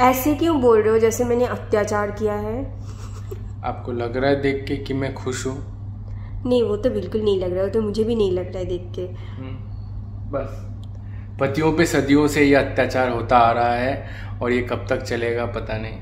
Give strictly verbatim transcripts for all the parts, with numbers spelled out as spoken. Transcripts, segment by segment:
ऐसे क्यों बोल रहे हो जैसे मैंने अत्याचार किया है? आपको लग रहा है देख के कि मैं खुश हूँ? नहीं, वो तो बिल्कुल नहीं लग रहा है, तो मुझे भी नहीं लग रहा है देख के। बस पतियों पे सदियों से ये अत्याचार होता आ रहा है और ये कब तक चलेगा पता नहीं।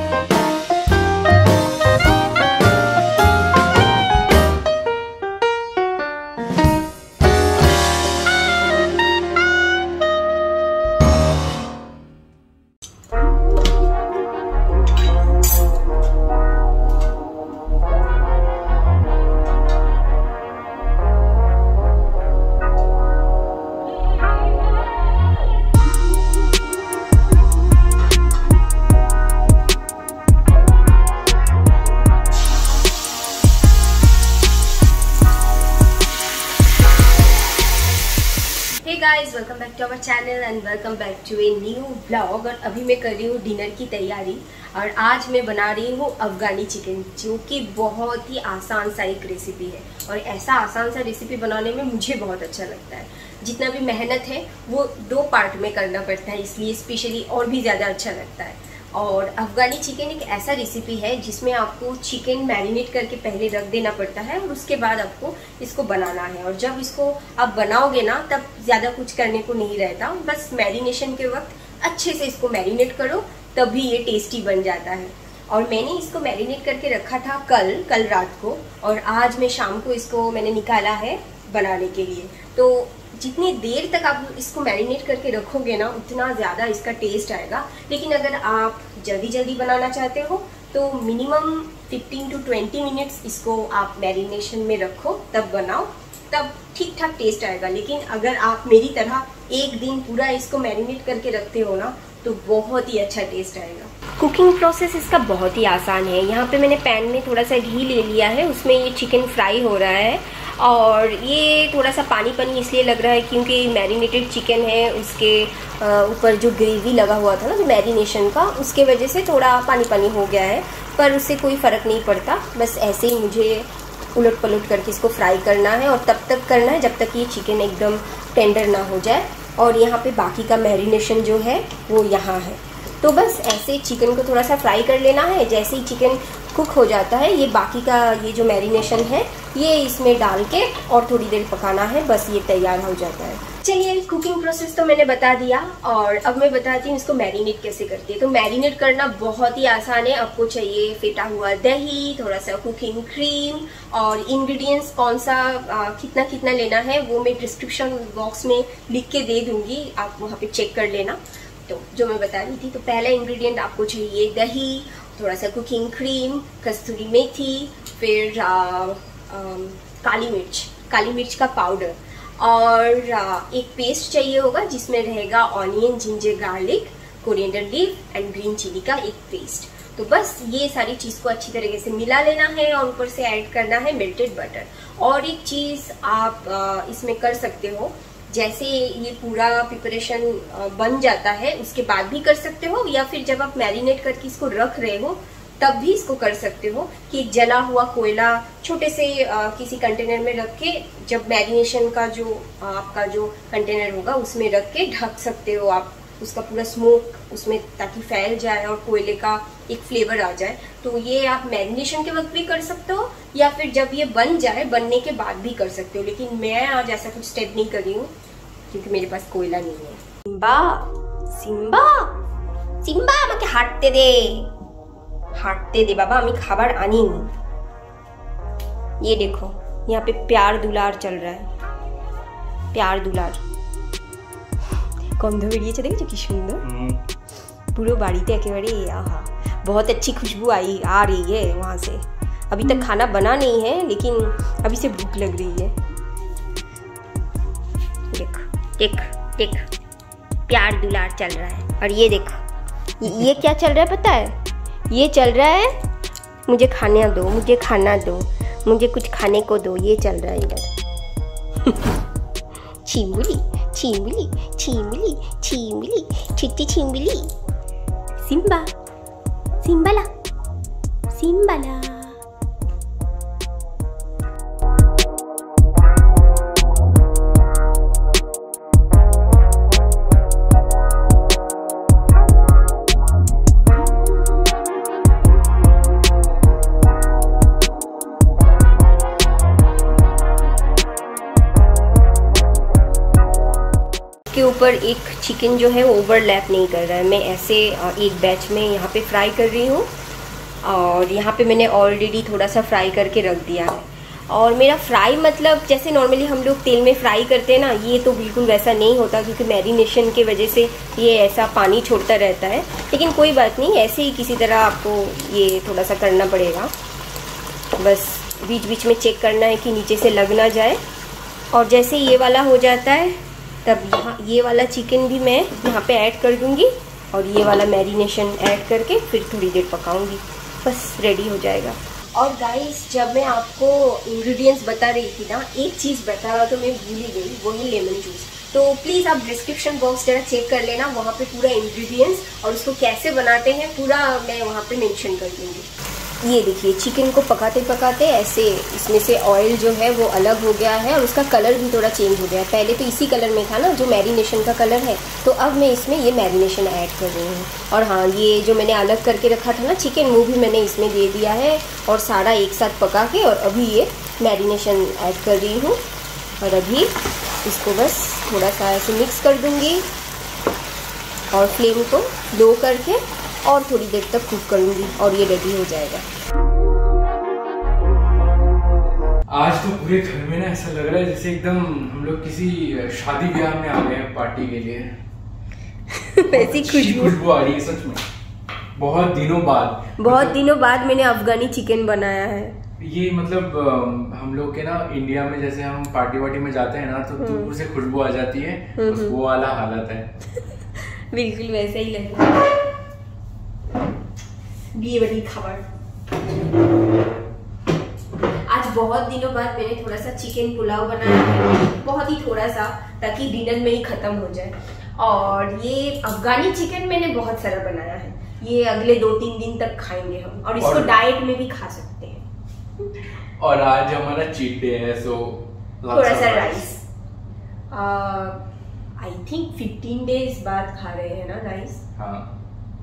Guys, welcome back to our channel and welcome back to a new blog. और अभी मैं कर रही हूँ डिनर की तैयारी और आज मैं बना रही हूँ अफगानी चिकन, जो कि बहुत ही आसान सा एक रेसिपी है। और ऐसा आसान सा रेसिपी बनाने में मुझे बहुत अच्छा लगता है। जितना भी मेहनत है वो दो पार्ट में करना पड़ता है, इसलिए स्पेशली और भी ज़्यादा अच्छा लगता है। और अफगानी चिकन एक ऐसा रेसिपी है जिसमें आपको चिकन मैरिनेट करके पहले रख देना पड़ता है और उसके बाद आपको इसको बनाना है। और जब इसको आप बनाओगे ना, तब ज़्यादा कुछ करने को नहीं रहता, बस मैरिनेशन के वक्त अच्छे से इसको मैरिनेट करो, तभी ये टेस्टी बन जाता है। और मैंने इसको मैरिनेट करके रखा था कल कल रात को, और आज मैं शाम को इसको मैंने निकाला है बनाने के लिए। तो जितनी देर तक आप इसको मैरिनेट करके रखोगे ना, उतना ज़्यादा इसका टेस्ट आएगा। लेकिन अगर आप जल्दी जल्दी बनाना चाहते हो तो minimum fifteen to twenty minutes इसको आप मैरिनेशन में रखो, तब बनाओ, तब ठीक ठाक टेस्ट आएगा। लेकिन अगर आप मेरी तरह एक दिन पूरा इसको मैरिनेट करके रखते हो ना, तो बहुत ही अच्छा टेस्ट आएगा। कुकिंग प्रोसेस इसका बहुत ही आसान है। यहाँ पे मैंने पैन में थोड़ा सा घी ले लिया है, उसमें ये चिकन फ्राई हो रहा है। और ये थोड़ा सा पानी पानी इसलिए लग रहा है क्योंकि मैरिनेटेड चिकन है, उसके ऊपर जो ग्रेवी लगा हुआ था ना, जो मैरिनेशन का, उसके वजह से थोड़ा पानी पानी हो गया है। पर उससे कोई फ़र्क नहीं पड़ता, बस ऐसे ही मुझे उलट पलट करके इसको फ्राई करना है। और तब तक करना है जब तक ये चिकन एकदम टेंडर ना हो जाए। और यहाँ पे बाकी का मैरिनेशन जो है वो यहाँ है। तो बस ऐसे चिकन को थोड़ा सा फ्राई कर लेना है। जैसे ही चिकन कुक हो जाता है, ये बाकी का ये जो मैरिनेशन है ये इसमें डाल के और थोड़ी देर पकाना है, बस ये तैयार हो जाता है। चलिए, कुकिंग प्रोसेस तो मैंने बता दिया, और अब मैं बताती हूँ इसको मैरिनेट कैसे करती है। तो मैरिनेट करना बहुत ही आसान है। आपको चाहिए फेटा हुआ दही, थोड़ा सा कुकिंग क्रीम, और इंग्रेडिएंट्स कौन सा आ, कितना कितना लेना है वो मैं डिस्क्रिप्शन बॉक्स में लिख के दे दूँगी, आप वहाँ पे चेक कर लेना। तो जो मैं बता रही थी, तो पहला इंग्रेडिएंट आपको चाहिए दही, थोड़ा सा कुकिंग क्रीम, कस्तूरी मेथी, फिर आ, आ, काली मिर्च काली मिर्च का पाउडर, और आ, एक पेस्ट चाहिए होगा जिसमें रहेगा onion, ginger garlic, coriander leaf and green chilli का एक पेस्ट। तो बस ये सारी चीज़ को अच्छी तरीके से मिला लेना है और ऊपर से ऐड करना है मेल्टेड बटर। और एक चीज़ आप आ, इसमें कर सकते हो, जैसे ये पूरा प्रिपरेशन बन जाता है उसके बाद भी कर सकते हो, या फिर जब आप मैरिनेट करके इसको रख रहे हो तब भी इसको कर सकते हो कि एक जला हुआ कोयला छोटे से आ, किसी कंटेनर में रख के, जब मैरिनेशन का जो आ, आपका जो कंटेनर होगा उसमें रख के ढक सकते हो आप उसका पूरा स्मोक उसमें, ताकि फैल जाए और कोयले का एक फ्लेवर आ जाए। तो ये आप मैरिनेशन के वक्त भी कर सकते हो, या फिर जब ये बन जाए, बनने के बाद भी कर सकते हो। लेकिन मैं आज ऐसा कुछ स्टेप नहीं कर रही हूँ क्योंकि मेरे पास कोयला नहीं है। सिम्बा सिम्बा सिम्बा আমাকে হাঁটতে দে হাঁটতে दे बाबा, আমি খাবার আনিনি। ये देखो, यहाँ पे प्यार दुलार चल रहा है, प्यार दुलार। गंध बेरिয়েছে দেখেছো কি সুন্দর, পুরো বাড়িতে একেবারে आहा, बहुत अच्छी खुशबू आई आ रही है वहाँ से। अभी तक खाना बना नहीं है, लेकिन अभी से भूख लग रही है। देख देख देख, प्यार दुलार चल रहा है। और ये देखो, ये क्या चल रहा है पता है? ये चल रहा है मुझे खाना दो, मुझे खाना दो, मुझे कुछ खाने को दो, ये चल रहा है इधर। छिमुली छिमुली छिमुली छिमुली छिट्टी छिमुली, सिम्बा सिम्बाला सिम्बाला। ऊपर एक चिकन जो है ओवरलैप नहीं कर रहा है। मैं ऐसे एक बैच में यहाँ पे फ्राई कर रही हूँ और यहाँ पे मैंने ऑलरेडी थोड़ा सा फ्राई करके रख दिया है। और मेरा फ्राई मतलब जैसे नॉर्मली हम लोग तेल में फ्राई करते हैं ना, ये तो बिल्कुल वैसा नहीं होता क्योंकि मैरिनेशन के वजह से ये ऐसा पानी छोड़ता रहता है। लेकिन कोई बात नहीं, ऐसे ही किसी तरह आपको ये थोड़ा सा करना पड़ेगा। बस बीच बीच में चेक करना है कि नीचे से लग ना जाए। और जैसे ये वाला हो जाता है तब यहाँ ये वाला चिकन भी मैं यहाँ पे ऐड कर दूँगी और ये वाला मैरिनेशन ऐड करके फिर थोड़ी देर पकाऊँगी। बस रेडी हो जाएगा। और गाइस, जब मैं आपको इंग्रेडिएंट्स बता रही थी ना, एक चीज़ बताया तो मैं भूल ही गई, वो है लेमन जूस। तो प्लीज़ आप डिस्क्रिप्शन बॉक्स जरा चेक कर लेना, वहाँ पे पूरा इंग्रेडिएंट्स और उसको कैसे बनाते हैं पूरा मैं वहाँ पे मेंशन कर दूँगी। ये देखिए, चिकन को पकाते पकाते ऐसे इसमें से ऑयल जो है वो अलग हो गया है और उसका कलर भी थोड़ा चेंज हो गया है। पहले तो इसी कलर में था ना जो मैरिनेशन का कलर है, तो अब मैं इसमें ये मैरिनेशन ऐड कर रही हूँ। और हाँ, ये जो मैंने अलग करके रखा था ना चिकन, वो भी मैंने इसमें दे दिया है और सारा एक साथ पका के और अभी ये मैरिनेशन ऐड कर रही हूँ। और अभी इसको बस थोड़ा सा ऐसे मिक्स कर दूँगी और फ्लेम को लो करके और थोड़ी देर तक कुक करूँगी और ये रेडी हो जाएगा। आज तो पूरे घर में ना ऐसा लग रहा है जैसे एकदम हम लोग किसी शादी ब्याह में आ गए हैं पार्टी के लिए। वैसी खुशबू खुशबू आ रही है सच में। बहुत दिनों बाद बहुत दिनों बाद मैंने अफगानी चिकन बनाया है। ये मतलब हम लोग के ना इंडिया में जैसे हम पार्टी वार्टी में जाते हैं ना तो दूर से खुशबू आ जाती है, बस वो वाला हालत है। बिल्कुल वैसा ही लग रहा है। ये बड़ी खबर, आज बहुत दिनों बाद मैंने थोड़ा सा चिकन पुलाव बनाया है, बहुत ही थोड़ा सा, ताकि डिनर में ही खत्म हो जाए। और ये अफगानी चिकन मैंने बहुत सारा बनाया है, ये अगले दो तीन दिन तक खाएंगे हम और इसको और... डाइट में भी खा सकते हैं। और आज हमारा चीट डे है, सो थोड़ा सा rice. I think fifteen days बाद खा रहे हैं ना राइस। हाँ,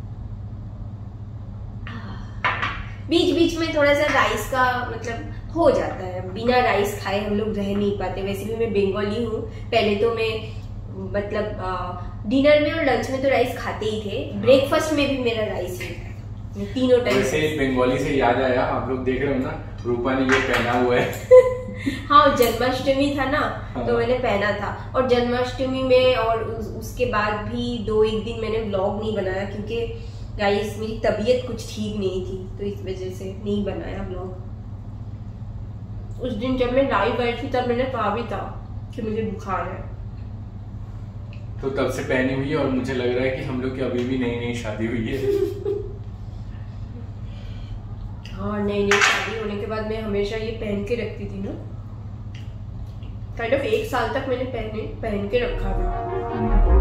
बीच बीच में थोड़ा सा राइस का मतलब हो जाता है, बिना राइस खाए हम लोग रह नहीं पाते। वैसे भी मैं बंगाली हूँ, पहले तो मैं मतलब डिनर में और लंच में तो राइस खाते ही थे, ब्रेकफास्ट में भी मेरा राइस ही था, तीनों टाइम। वैसे बंगाली से याद आया, आप लोग देख रहे हो ना, रूपा ने ये पहना हुआ है। हाँ, जन्माष्टमी था ना, हाँ। तो मैंने पहना था। और जन्माष्टमी में और उस, उसके बाद भी दो एक दिन मैंने व्लॉग नहीं बनाया क्योंकि गाइस मेरी तबीयत कुछ ठीक नहीं थी, तो इस वजह से नहीं बनाया व्लॉग। उस दिन जब मैं लाइव आई थी तब मैंने कहा भी था कि मुझे बुखार है, तो तब से पहनी हुई है और मुझे लग रहा है कि हम लोग की अभी भी नई नई शादी हुई है। हाँ, नई नई शादी होने के बाद मैं हमेशा ये पहन के रखती थी ना, काइंड ऑफ एक साल तक मैंने पहने पहन के रखा था।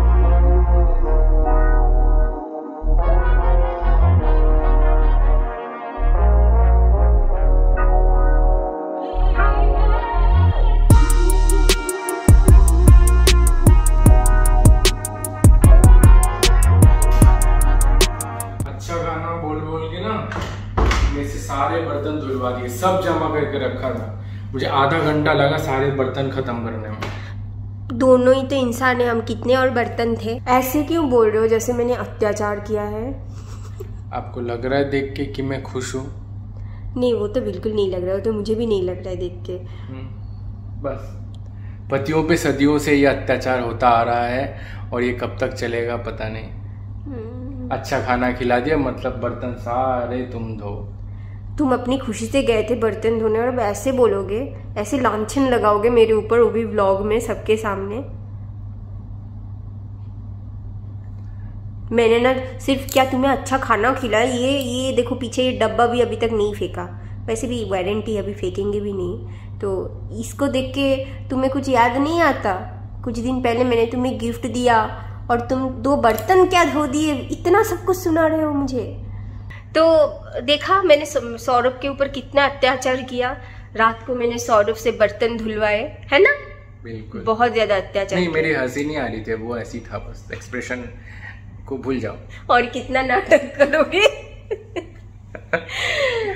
सारे बर्तन धुलवा दिए, सब जमा करके रखा था, मुझे आधा घंटा लगा सारे बर्तन खत्म करने में। दोनों ही तो इंसान है हम, कितने और बर्तन थे। ऐसे क्यों बोल रहे हो जैसे मैंने अत्याचार किया है? आपको लग रहा है देख के कि मैं खुश हूँ? नहीं, वो तो बिल्कुल नहीं लग रहा है, वो तो मुझे भी नहीं लग रहा है देख के। बस पतियों पे सदियों से ये अत्याचार होता आ रहा है और ये कब तक चलेगा पता नहीं। अच्छा खाना खिला दिया, मतलब बर्तन सारे तुम धो। तुम अपनी खुशी से गए थे बर्तन धोने और अब ऐसे बोलोगे, ऐसे लांछन लगाओगे मेरे ऊपर, वो भी व्लॉग में सबके सामने। मैंने ना सिर्फ क्या तुम्हें अच्छा खाना खिलाया, ये ये देखो पीछे ये डब्बा भी अभी तक नहीं फेंका, वैसे भी वारंटी अभी फेंकेंगे भी नहीं, तो इसको देख के तुम्हें कुछ याद नहीं आता? कुछ दिन पहले मैंने तुम्हें गिफ्ट दिया और तुम दो बर्तन क्या धो दिए, इतना सब कुछ सुना रहे हो मुझे। तो देखा मैंने सौरभ के ऊपर कितना अत्याचार किया, रात को मैंने सौरभ से बर्तन धुलवाए, है ना? बिल्कुल, बहुत ज्यादा अत्याचार। नहीं, मेरी हंसी नहीं आ रही थी, वो ऐसी था, बस एक्सप्रेशन को भूल जाओ। और कितना नाटक करोगे।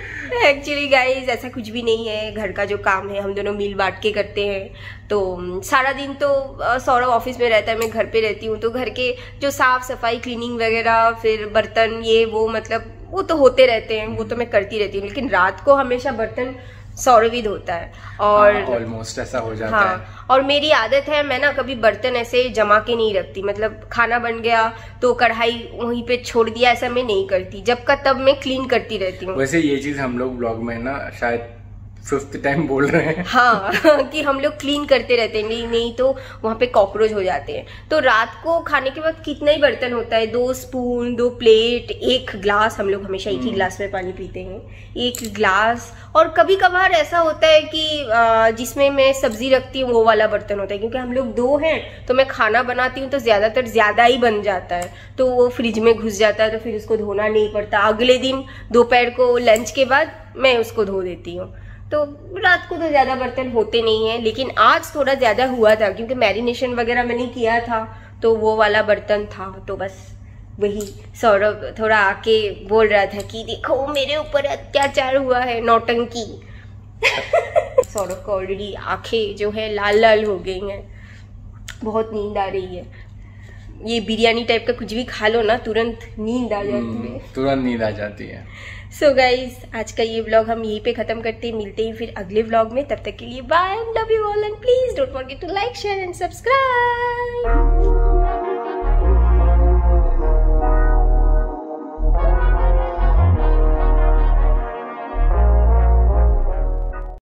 एक्चुअली गाइज ऐसा कुछ भी नहीं है, घर का जो काम है हम दोनों मिल बांट के करते हैं। तो सारा दिन तो सौरभ ऑफिस में रहता है, मैं घर पे रहती हूँ, तो घर के जो साफ सफाई क्लीनिंग वगैरह फिर बर्तन ये वो मतलब वो तो होते रहते हैं, वो तो मैं करती रहती हूँ। लेकिन रात को हमेशा बर्तन सौरभ ही धोता है और ऑलमोस्ट ऐसा हो जाता हाँ, है। और मेरी आदत है मैं ना कभी बर्तन ऐसे जमा के नहीं रखती, मतलब खाना बन गया तो कढ़ाई वहीं पे छोड़ दिया, ऐसा मैं नहीं करती, जब का तब मैं क्लीन करती रहती हूँ। वैसे ये चीज हम लोग ब्लॉग में ना शायद फिफ्थ टाइम बोल रहे हैं हाँ कि हम लोग क्लीन करते रहते हैं, नहीं नहीं तो वहाँ पे कॉकरोच हो जाते हैं। तो रात को खाने के बाद कितना ही बर्तन होता है, दो स्पून, दो प्लेट, एक ग्लास, हम लोग हमेशा एक ही ग्लास में पानी पीते हैं, एक ग्लास। और कभी कभार ऐसा होता है कि जिसमें मैं सब्जी रखती हूँ वो वाला बर्तन होता है, क्योंकि हम लोग दो हैं तो मैं खाना बनाती हूँ तो ज्यादातर ज्यादा ही बन जाता है, तो वो फ्रिज में घुस जाता है, तो फिर उसको धोना नहीं पड़ता। अगले दिन दोपहर को लंच के बाद मैं उसको धो देती हूँ। तो रात को तो ज्यादा बर्तन होते नहीं है, लेकिन आज थोड़ा ज्यादा हुआ था क्योंकि मैरिनेशन वगैरह मैंने किया था, तो वो वाला बर्तन था। तो बस वही सौरभ थोड़ा आके बोल रहा था कि देखो मेरे ऊपर अत्याचार हुआ है, नौटंकी। सौरभ को ऑलरेडी आंखें जो है लाल लाल हो गई हैं, बहुत नींद आ रही है। ये बिरयानी टाइप का कुछ भी खा लो ना तुरंत नींद आ जाती है, तुरंत नींद आ जाती है। सो so गाइज आज का ये व्लॉग हम यहीं पे खत्म करते हैं, मिलते हैं फिर अगले व्लॉग में, तब तक के लिए bye, love you all and please don't forget to like share and subscribe.